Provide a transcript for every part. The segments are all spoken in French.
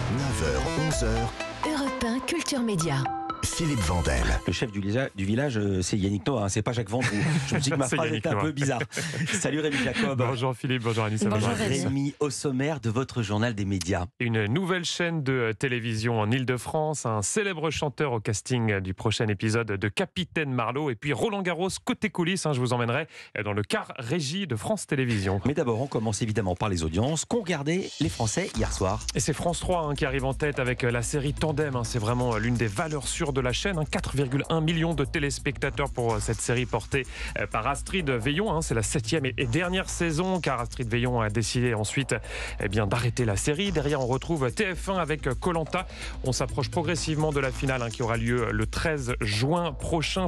9h, 11h, Europe 1 Culture Média. Philippe Vandel. Le chef du village, c'est Yannick Noah, c'est pas Jacques Ventroux. Je me dis que ma phrase est un peu bizarre. Salut Rémi Jacob. Bonjour Philippe, bonjour Anissa. Bonjour Rémi. Rémi, au sommaire de votre journal des médias. Une nouvelle chaîne de télévision en Ile-de-France, un célèbre chanteur au casting du prochain épisode de Capitaine Marlowe, et puis Roland Garros côté coulisses, je vous emmènerai dans le car régie de France Télévisions. Mais d'abord, on commence évidemment par les audiences qu'ont regardé les Français hier soir. Et c'est France 3 qui arrive en tête avec la série Tandem. C'est vraiment l'une des valeurs sûres de la chaîne. 4,1 millions de téléspectateurs pour cette série portée par Astrid Veillon. C'est la 7e et dernière saison, car Astrid Veillon a décidé ensuite d'arrêter la série. Derrière, on retrouve TF1 avec Koh-Lanta. On s'approche progressivement de la finale qui aura lieu le 13 juin prochain.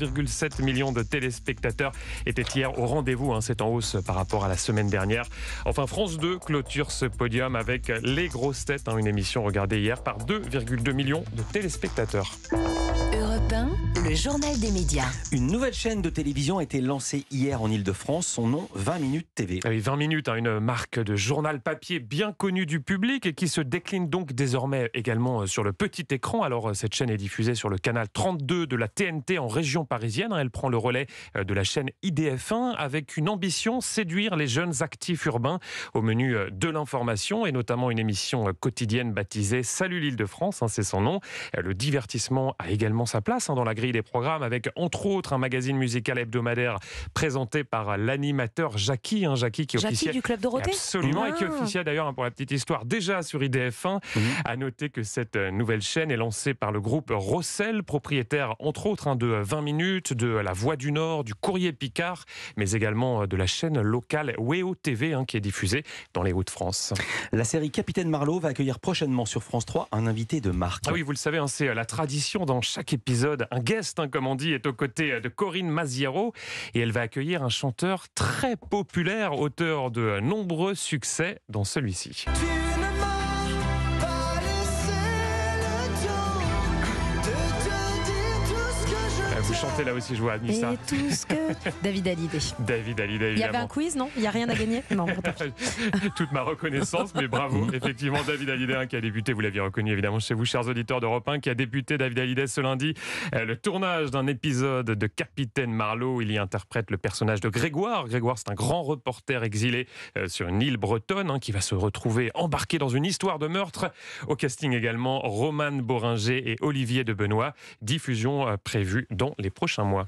3,7 millions de téléspectateurs étaient hier au rendez-vous. C'est en hausse par rapport à la semaine dernière. Enfin, France 2 clôture ce podium avec Les Grosses Têtes, une émission regardée hier par 2,2 millions de téléspectateurs. Europe 1, le journal des médias. Une nouvelle chaîne de télévision a été lancée hier en Ile-de-France. Son nom, 20 minutes TV. Oui, 20 minutes, une marque de journal papier bien connue du public et qui se décline donc désormais également sur le petit écran. Alors, cette chaîne est diffusée sur le canal 32 de la TNT en région parisienne. Elle prend le relais de la chaîne IDF1 avec une ambition, séduire les jeunes actifs urbains. Au menu de l'information et notamment une émission quotidienne baptisée Salut l'Île-de-France, c'est son nom. Le divertissement a également sa place dans la grille des programmes avec entre autres un magazine musical hebdomadaire présenté par l'animateur Jackie. Jackie qui officiait du Club Dorothée. Absolument, et qui officiait d'ailleurs pour la petite histoire déjà sur IDF1. À noter que cette nouvelle chaîne est lancée par le groupe Rossel, propriétaire entre autres de 20 minutes, de La Voix du Nord, du Courrier Picard, mais également de la chaîne locale WEO TV qui est diffusée dans les Hauts-de-France. La série Capitaine Marlowe va accueillir prochainement sur France 3 un invité de marque. Ah oui, vous le savez, c'est la tradition dans chaque épisode. Un guest, comme on dit, est aux côtés de Corinne Maziero et elle va accueillir un chanteur très populaire, auteur de nombreux succès dans celui-ci. Vous chantez là aussi, je vois Anissa. Et tout ce que... David Hallyday. David Hallyday, évidemment. Il y avait un quiz, non? Il n'y a rien à gagner? Non, toute ma reconnaissance, mais bravo. Effectivement, David Hallyday qui a débuté, vous l'aviez reconnu évidemment chez vous, chers auditeurs d'Europe 1, qui a débuté, David Hallyday, ce lundi, le tournage d'un épisode de Capitaine Marlowe. Il y interprète le personnage de Grégoire. Grégoire, c'est un grand reporter exilé sur une île bretonne qui va se retrouver embarqué dans une histoire de meurtre. Au casting également, Romane Boringer et Olivier de Benoît. Diffusion prévue dans les prochains mois.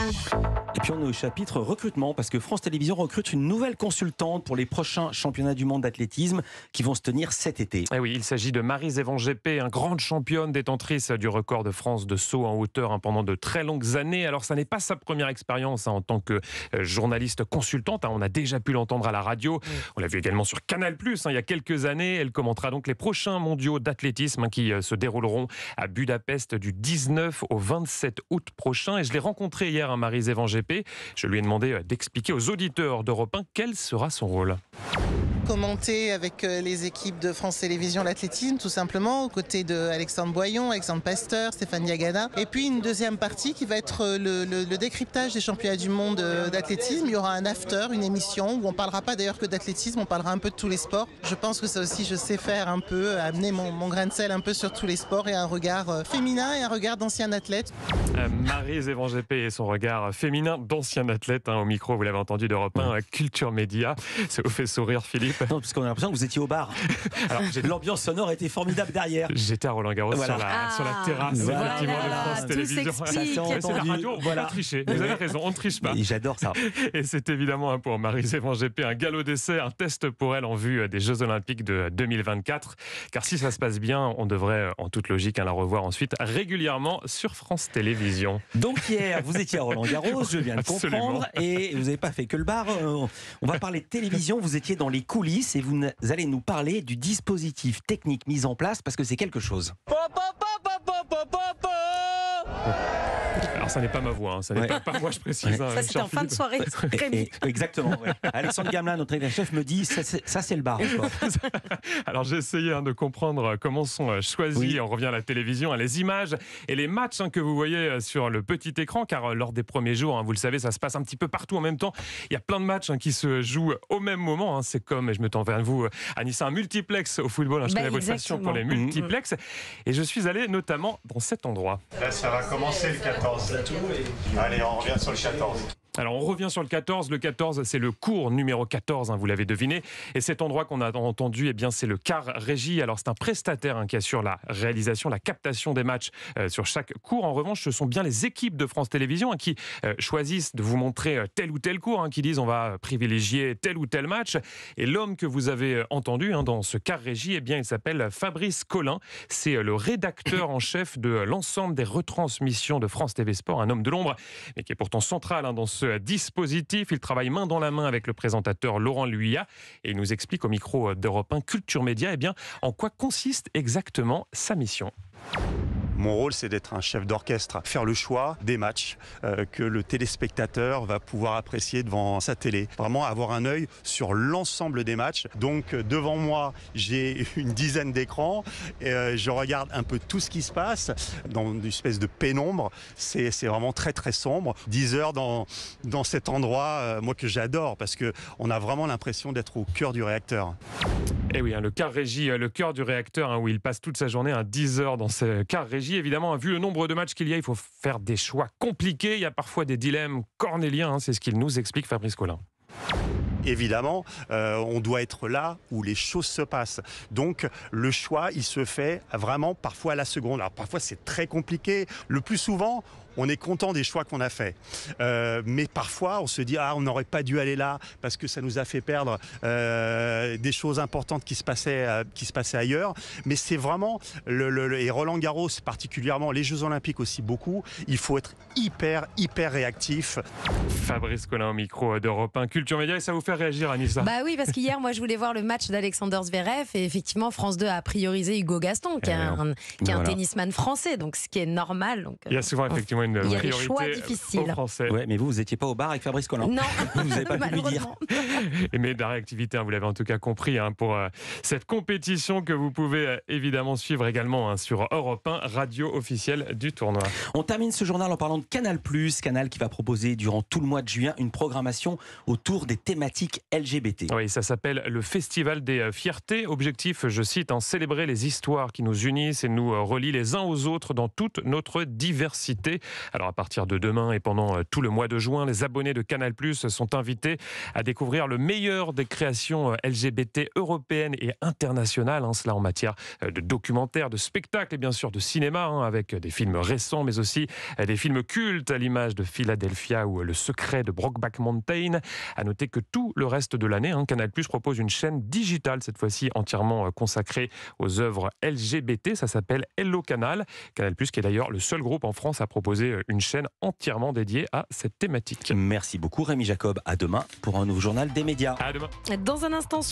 Et puis on est au chapitre recrutement parce que France Télévisions recrute une nouvelle consultante pour les prochains championnats du monde d'athlétisme qui vont se tenir cet été. Eh oui, il s'agit de Maryse-Evans Gépé, grande championne détentrice du record de France de saut en hauteur pendant de très longues années. Alors ça n'est pas sa première expérience en tant que journaliste consultante. On a déjà pu l'entendre à la radio. On l'a vu également sur Canal+, il y a quelques années. Elle commentera donc les prochains mondiaux d'athlétisme qui se dérouleront à Budapest du 19 au 27 août prochain. Et je l'ai rencontrée hier, Maryse-Evans Gépé. Je lui ai demandé d'expliquer aux auditeurs d'Europe 1 quel sera son rôle. Commenter avec les équipes de France Télévisions l'athlétisme, tout simplement, aux côtés d'Alexandre Boyon, Alexandre Pasteur, Stéphane Diagana. Et puis une deuxième partie qui va être le décryptage des championnats du monde d'athlétisme. Il y aura un after, une émission où on parlera pas d'ailleurs que d'athlétisme, on parlera un peu de tous les sports. Je pense que ça aussi, je sais faire un peu, amener mon grain de sel un peu sur tous les sports et un regard féminin et un regard d'ancien athlète. Maryse-Evans Gépé et son regard féminin d'ancien athlète. Au micro, vous l'avez entendu, d'Europe 1, Culture Média. Ça vous fait sourire, Philippe? Non, parce qu'on a l'impression que vous étiez au bar. Alors, l'ambiance sonore était formidable derrière. J'étais à Roland Garros sur la terrasse effectivement, de France Télévisions. S'explique. C'est la radio, on peut tricher. Vous avez raison, on ne triche pas. Et j'adore ça. Et c'est évidemment pour Maryse-Evans Gépé un galop d'essai, un test pour elle en vue des Jeux Olympiques de 2024. Car si ça se passe bien, on devrait en toute logique la revoir ensuite régulièrement sur France Télévisions. Donc hier, vous étiez à Roland Garros, je viens de comprendre, Absolument. et vous n'avez pas fait que le bar. On va parler de télévision, vous étiez dans les coulisses et vous allez nous parler du dispositif technique mis en place parce que c'est quelque chose. Alors Alors ça n'est pas ma voix, hein, ça n'est Ouais. pas moi, je précise. hein, Ça, c'était cher en fin de Philippe. soirée. Rémi. Exactement. Ouais. Alexandre Gamelin, notre chef, me dit ça c'est le bar. Quoi. Alors j'ai essayé de comprendre comment sont choisis, Oui. on revient à la télévision, les images et les matchs que vous voyez sur le petit écran, car lors des premiers jours, vous le savez, ça se passe un petit peu partout en même temps. Il y a plein de matchs qui se jouent au même moment. C'est comme, et je me tourne vers vous, Anissa, un multiplex au football. Je connais votre passion pour les multiplex. Et je suis allé notamment dans cet endroit. Là, ça va commencer le 14. Allez, on revient sur le 14. Alors on revient sur le 14. Le 14, c'est le cours numéro 14, vous l'avez deviné. Et cet endroit qu'on a entendu, c'est le Car Régie. Alors c'est un prestataire qui assure la réalisation, la captation des matchs sur chaque cours. En revanche, ce sont bien les équipes de France Télévisions qui choisissent de vous montrer tel ou tel cours, qui disent on va privilégier tel ou tel match. Et l'homme que vous avez entendu dans ce Car Régie, il s'appelle Fabrice Collin. C'est le rédacteur en chef de l'ensemble des retransmissions de France TV Sport, un homme de l'ombre, mais qui est pourtant central dans ce dispositif. Il travaille main dans la main avec le présentateur Laurent Luyat et il nous explique au micro d'Europe 1 Culture Média en quoi consiste exactement sa mission. Mon rôle, c'est d'être un chef d'orchestre, faire le choix des matchs que le téléspectateur va pouvoir apprécier devant sa télé. Vraiment avoir un œil sur l'ensemble des matchs. Donc devant moi, j'ai une dizaine d'écrans. Je regarde un peu tout ce qui se passe dans une espèce de pénombre. C'est vraiment très très sombre. 10 heures dans cet endroit, moi que j'adore, parce qu'on a vraiment l'impression d'être au cœur du réacteur. Et oui, le Car Régie, le cœur du réacteur, où il passe toute sa journée, 10 heures dans ce Car Régie. Évidemment, vu le nombre de matchs qu'il y a, il faut faire des choix compliqués. Il y a parfois des dilemmes cornéliens, c'est ce qu'il nous explique Fabrice Collin. Évidemment, on doit être là où les choses se passent. Donc, le choix, il se fait vraiment parfois à la seconde. Alors, parfois, c'est très compliqué. Le plus souvent, on est content des choix qu'on a faits. Mais parfois, on se dit « Ah, on n'aurait pas dû aller là parce que ça nous a fait perdre des choses importantes qui se passaient ailleurs. » Mais c'est vraiment, et Roland Garros particulièrement, les Jeux Olympiques aussi beaucoup, il faut être hyper réactif. Fabrice Collin au micro d'Europe 1 Culture Média, et ça vous fait réagir, Anissa? Bah oui, parce qu'hier, moi, je voulais voir le match d'Alexander Zverev et effectivement, France 2 a priorisé Hugo Gaston, qui est un tennisman français, donc ce qui est normal. Donc, il y a souvent effectivement une il y a des priorité choix difficiles. aux Français. Ouais, mais vous n'étiez pas au bar avec Fabrice Collin. Non, Vous n'avez pas pu lui dire. malheureusement. Mais de la réactivité, vous l'avez en tout cas compris, pour cette compétition que vous pouvez évidemment suivre également sur Europe 1, radio officielle du tournoi. On termine ce journal en parlant de Canal+, Canal qui va proposer durant tout le mois de juin une programmation autour des thématiques LGBT. Oui, ça s'appelle le Festival des Fiertés. Objectif, je cite, célébrer les histoires qui nous unissent et nous relient les uns aux autres dans toute notre diversité. Alors à partir de demain et pendant tout le mois de juin, les abonnés de Canal+ sont invités à découvrir le meilleur des créations LGBT européennes et internationales, cela en matière de documentaires, de spectacles et bien sûr de cinéma, avec des films récents mais aussi des films cultes à l'image de Philadelphia ou Le Secret de Brokeback Mountain. À noter que tout le reste de l'année, Canal+ propose une chaîne digitale, cette fois-ci entièrement consacrée aux œuvres LGBT. Ça s'appelle Hello Canal. Canal+, qui est d'ailleurs le seul groupe en France à proposer une chaîne entièrement dédiée à cette thématique. Merci beaucoup Rémi Jacob. À demain pour un nouveau journal des médias. À demain. Dans un instant,